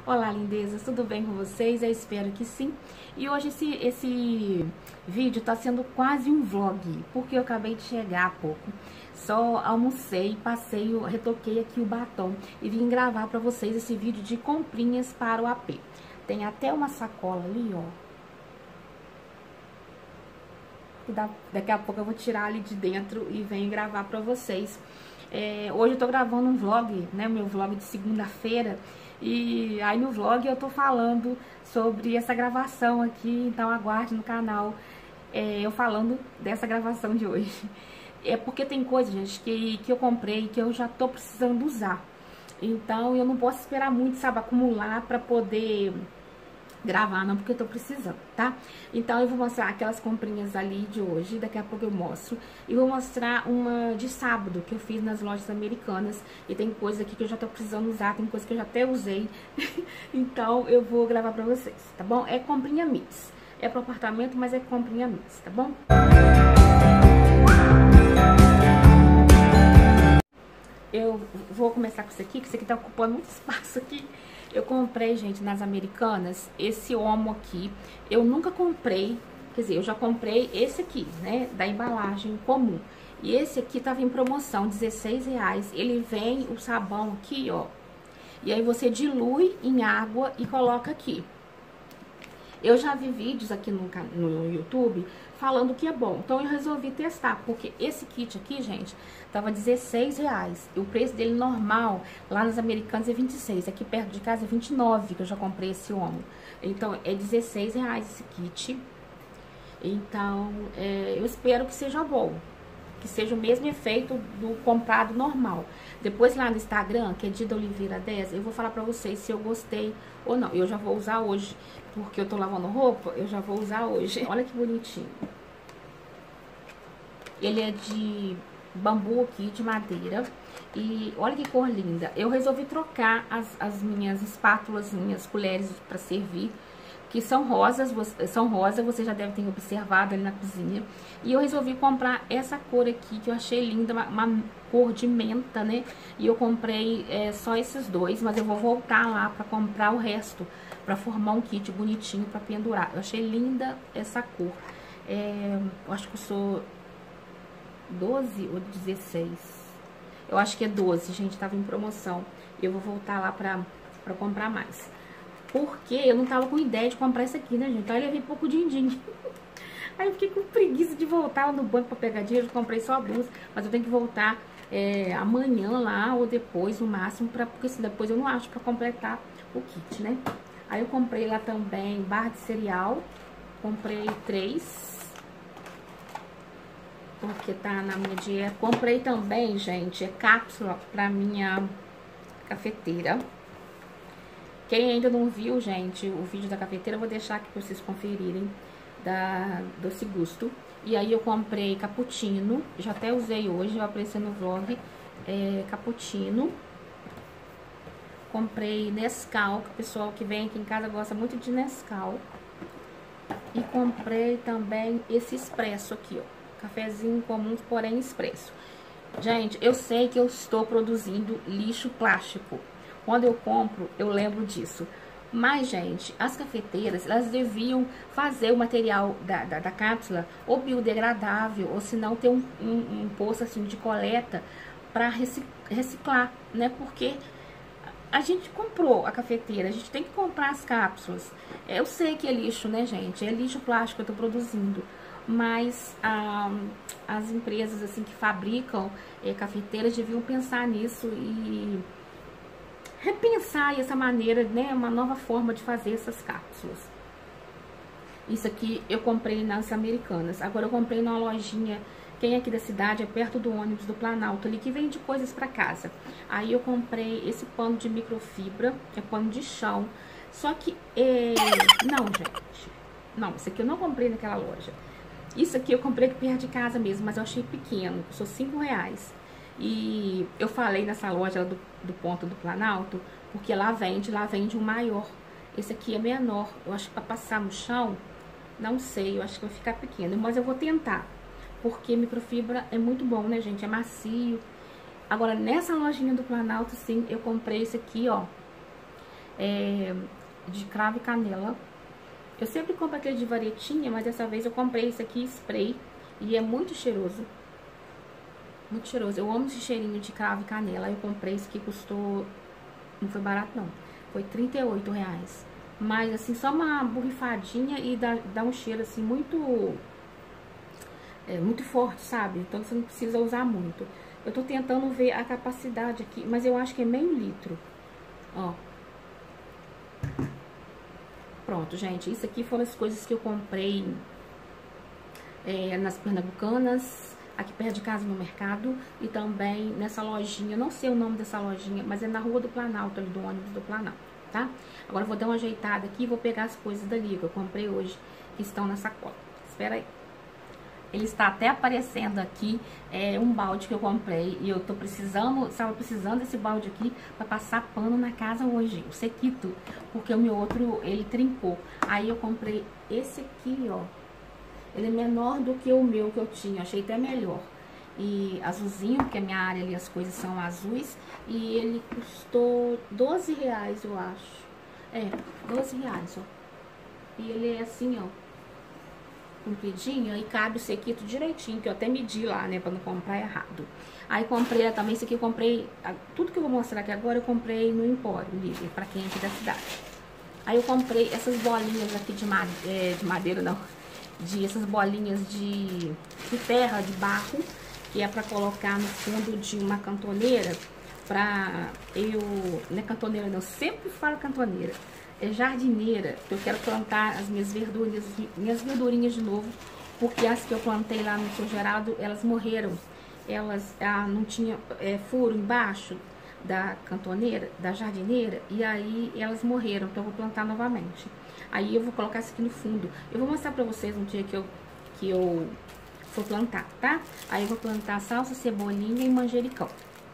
Olá, lindezas, tudo bem com vocês? Eu espero que sim. E hoje esse vídeo tá sendo quase um vlog, porque eu acabei de chegar há pouco. Só almocei, passei, retoquei aqui o batom e vim gravar pra vocês esse vídeo de comprinhas para o AP. Tem até uma sacola ali, ó. Daqui a pouco eu vou tirar ali de dentro e venho gravar pra vocês. Hoje eu tô gravando um vlog, né, meu vlog de segunda-feira, e aí no vlog eu tô falando sobre essa gravação aqui, então aguarde no canal eu falando dessa gravação de hoje. É porque tem coisa, gente, que eu comprei que eu já tô precisando usar, então eu não posso esperar muito, sabe, acumular pra poder gravar, não, porque eu tô precisando, tá? Então eu vou mostrar aquelas comprinhas ali de hoje, daqui a pouco eu mostro. E vou mostrar uma de sábado, que eu fiz nas lojas americanas. E tem coisa aqui que eu já tô precisando usar, tem coisa que eu já até usei. Então eu vou gravar pra vocês, tá bom? É comprinha mix. É pro apartamento, mas é comprinha mix, tá bom? Eu vou começar com isso aqui, que isso aqui tá ocupando muito espaço aqui. Eu comprei, gente, nas Americanas, esse Omo aqui. Eu nunca comprei, quer dizer, eu já comprei esse aqui, né, da embalagem comum. E esse aqui tava em promoção, R$16. Ele vem o sabão aqui, ó. E aí você dilui em água e coloca aqui. Eu já vi vídeos aqui no YouTube falando que é bom. Então eu resolvi testar, porque esse kit aqui, gente, tava R$16. E o preço dele normal, lá nas Americanas, é 26. Aqui perto de casa é 29, que eu já comprei esse Omo. Então é R$16 esse kit. Então eu espero que seja bom, que seja o mesmo efeito do comprado normal. Depois lá no Instagram, que é Dida Oliveira 10, eu vou falar pra vocês se eu gostei ou não. Eu já vou usar hoje, porque eu tô lavando roupa, eu já vou usar hoje. Olha que bonitinho. Ele é de bambu aqui, de madeira. E olha que cor linda. Eu resolvi trocar as minhas espátulas, minhas colheres pra servir, que são rosas, você já deve ter observado ali na cozinha. E eu resolvi comprar essa cor aqui, que eu achei linda, uma cor de menta, né? E eu comprei só esses dois, mas eu vou voltar lá pra comprar o resto, pra formar um kit bonitinho pra pendurar. Eu achei linda essa cor. Eu acho que eu sou 12 ou 16. Eu acho que é 12, gente, tava em promoção. Eu vou voltar lá pra comprar mais. Porque eu não tava com ideia de comprar isso aqui, né, gente? Então eu levei pouco din-din. Aí eu fiquei com preguiça de voltar lá no banco pra pegar dinheiro. Eu comprei só a blusa, mas eu tenho que voltar amanhã lá ou depois, no máximo, porque se depois eu não acho pra completar o kit, né? Aí eu comprei lá também barra de cereal. Comprei 3, porque tá na minha dieta. Comprei também, gente, cápsula pra minha cafeteira. Quem ainda não viu, gente, o vídeo da cafeteira, eu vou deixar aqui pra vocês conferirem, da Doce Gusto. E aí eu comprei cappuccino, já até usei hoje, vai aparecer no vlog, cappuccino. Comprei Nescau, que o pessoal que vem aqui em casa gosta muito de Nescau. E comprei também esse expresso aqui, ó, cafezinho comum, porém expresso. Gente, eu sei que eu estou produzindo lixo plástico. Quando eu compro, eu lembro disso. Mas, gente, as cafeteiras, elas deviam fazer o material da cápsula ou biodegradável, ou se não ter um poço assim de coleta para reciclar, né? Porque a gente comprou a cafeteira, a gente tem que comprar as cápsulas. Eu sei que é lixo, né, gente? É lixo plástico que eu tô produzindo. Mas as empresas assim que fabricam cafeteiras deviam pensar nisso e repensar essa maneira, né, uma nova forma de fazer essas cápsulas. Isso aqui eu comprei nas Americanas. Agora eu comprei numa lojinha, quem é aqui da cidade, é perto do ônibus do Planalto, ali que vende coisas pra casa. Aí eu comprei esse pano de microfibra, é pano de chão. Só que, não, gente, não, isso aqui eu não comprei naquela loja. Isso aqui eu comprei aqui perto de casa mesmo, mas eu achei pequeno, custou R$5. E eu falei nessa loja do ponto do Planalto, porque lá vende um maior. Esse aqui é menor, eu acho que pra passar no chão, não sei, eu acho que vai ficar pequeno. Mas eu vou tentar, porque microfibra é muito bom, né, gente? É macio. Agora, nessa lojinha do Planalto, sim, eu comprei esse aqui, ó. de cravo e canela. Eu sempre compro aquele de varetinha, mas dessa vez eu comprei esse aqui, spray, e é muito cheiroso. Muito cheiroso. Eu amo esse cheirinho de cravo e canela. Aí eu comprei esse que custou... Não foi barato, não. Foi R$38. Mas, assim, só uma borrifadinha e dá um cheiro, assim, muito forte, sabe? Então, você não precisa usar muito. Eu tô tentando ver a capacidade aqui, mas eu acho que é meio litro. Ó. Pronto, gente. Isso aqui foram as coisas que eu comprei nas Pernambucanas, aqui perto de casa no mercado, e também nessa lojinha, não sei o nome dessa lojinha, mas é na Rua do Planalto, ali do ônibus do Planalto, tá? Agora eu vou dar uma ajeitada aqui e vou pegar as coisas dali que eu comprei hoje, que estão na sacola. Espera aí. Ele está até aparecendo aqui, um balde que eu comprei, e eu tô precisando, estava precisando desse balde aqui para passar pano na casa hoje, o sequito, porque o meu outro, ele trincou. Aí eu comprei esse aqui, ó. Ele é menor do que o meu que eu tinha, achei até melhor. E azulzinho, porque a minha área ali as coisas são azuis. E ele custou R$12, eu acho. R$12, ó. E ele é assim, ó, compridinho, e cabe o sequito direitinho, que eu até medi lá, né, pra não comprar errado. Aí comprei também, esse aqui eu comprei, tudo que eu vou mostrar aqui agora eu comprei no Empório Livre, pra quem é aqui da cidade. Aí eu comprei essas bolinhas aqui de madeira, não, essas bolinhas de terra, de barro, que é pra colocar no fundo de uma cantoneira, não é cantoneira não, sempre falo cantoneira, é jardineira, eu quero plantar as minhas verdurinhas de novo, porque as que eu plantei lá no São Geraldo, elas morreram, elas não tinha furo embaixo da cantoneira, da jardineira, e aí elas morreram, então eu vou plantar novamente. Aí eu vou colocar isso aqui no fundo. Eu vou mostrar pra vocês um dia que eu for plantar, tá? Aí eu vou plantar salsa, cebolinha e manjericão.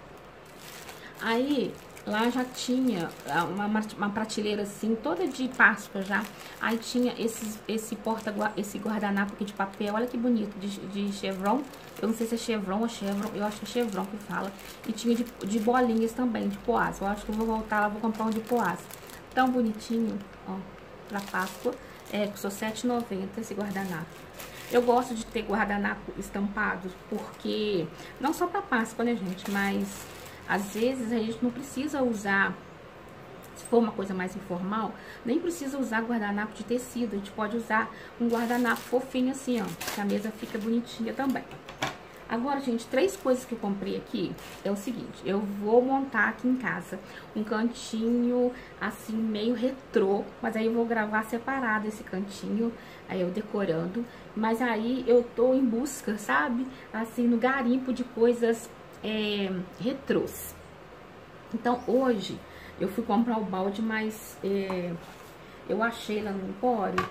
Aí lá já tinha uma prateleira assim, toda de Páscoa já. Aí tinha esse guardanapo aqui de papel, olha que bonito, de chevron. Eu não sei se é chevron ou chevron, eu acho que é chevron que fala. E tinha de bolinhas também, de poás. Eu acho que eu vou voltar lá, vou comprar um de poás. Tão bonitinho, ó, pra Páscoa. Custou R$7,90 esse guardanapo. Eu gosto de ter guardanapo estampado, porque não só pra Páscoa, né, gente, mas às vezes a gente não precisa usar, se for uma coisa mais informal, nem precisa usar guardanapo de tecido. A gente pode usar um guardanapo fofinho assim, ó, que a mesa fica bonitinha também. Agora, gente, 3 coisas que eu comprei aqui é o seguinte: eu vou montar aqui em casa um cantinho assim, meio retrô, mas aí eu vou gravar separado esse cantinho, aí eu decorando. Mas aí eu tô em busca, sabe, assim, no garimpo de coisas retrôs. Então, hoje eu fui comprar o balde, mas eu achei lá no Empório.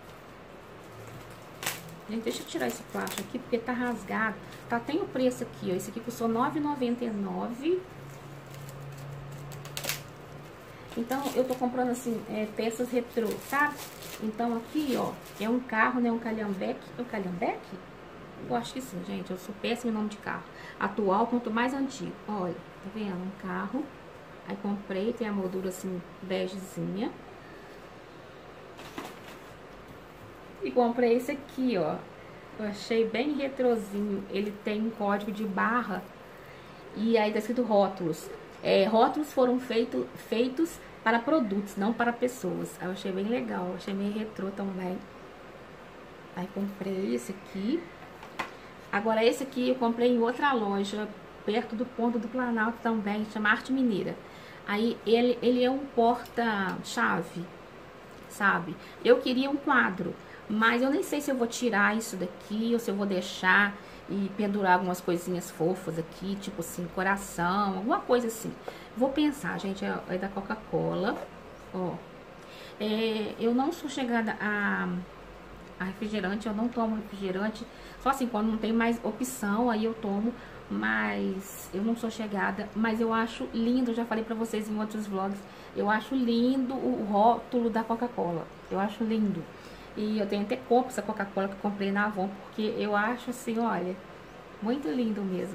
Gente, deixa eu tirar esse plástico aqui, porque tá rasgado. Tá, tem o preço aqui, ó. Esse aqui custou R$9,99. Então, eu tô comprando, assim, peças retrô, sabe? Então, aqui, ó, é um carro, né? Um calhambeque. É um calhambeque? Eu acho que sim, gente. Eu sou péssima em nome de carro. Atual quanto mais antigo. Olha, tá vendo? Um carro. Aí comprei, tem a moldura, assim, begezinha. E comprei esse aqui, ó. Eu achei bem retrozinho. Ele tem um código de barra. E aí tá escrito rótulos. Rótulos foram feitos para produtos, não para pessoas. Aí eu achei bem legal. Eu achei meio retrô também. Aí comprei esse aqui. Agora esse aqui eu comprei em outra loja, perto do Ponto do Planalto também, chama Arte Mineira. Aí ele é um porta-chave, sabe? Eu queria um quadro, mas eu nem sei se eu vou tirar isso daqui ou se eu vou deixar e pendurar algumas coisinhas fofas aqui, tipo assim, coração, alguma coisa assim. Vou pensar, gente, é da Coca-Cola, ó. Eu não sou chegada a refrigerante, eu não tomo refrigerante, só assim, quando não tem mais opção, aí eu tomo, mas eu não sou chegada, mas eu acho lindo, eu já falei pra vocês em outros vlogs, eu acho lindo o rótulo da Coca-Cola, eu acho lindo, e eu tenho até copo essa Coca-Cola que eu comprei na Avon, porque eu acho assim, olha, muito lindo mesmo.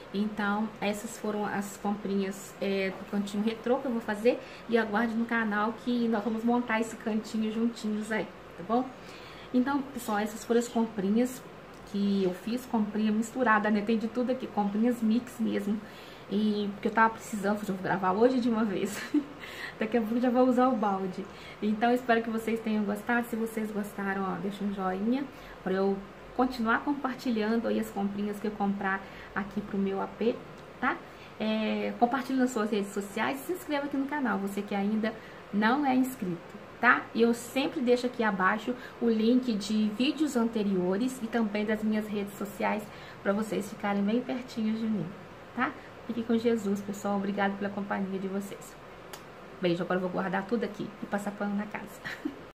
Então, essas foram as comprinhas do cantinho retrô que eu vou fazer. E aguarde no canal que nós vamos montar esse cantinho juntinhos aí, tá bom? Então, pessoal, essas foram as comprinhas que eu fiz, comprinha misturada, né? Tem de tudo aqui, comprinhas mix mesmo. E porque eu tava precisando, eu vou gravar hoje de uma vez. Daqui a pouco já vou usar o balde. Então, espero que vocês tenham gostado. Se vocês gostaram, ó, deixa um joinha pra eu continuar compartilhando aí as comprinhas que eu comprar aqui pro meu AP, tá? Compartilhe nas suas redes sociais e se inscreva aqui no canal, você que ainda não é inscrito, tá? E eu sempre deixo aqui abaixo o link de vídeos anteriores e também das minhas redes sociais para vocês ficarem bem pertinhos de mim, tá? Fique com Jesus, pessoal. Obrigada pela companhia de vocês. Beijo, agora eu vou guardar tudo aqui e passar pano na casa.